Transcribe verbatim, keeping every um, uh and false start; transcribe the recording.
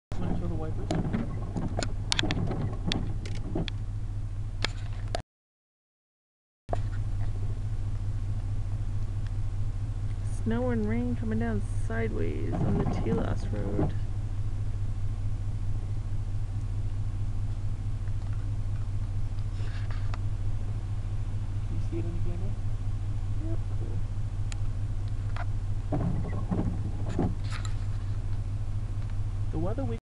Want to show the wipers? Snow and rain coming down sideways on the Telos Road. Do you see it on the camera? Yep, cool. The weather we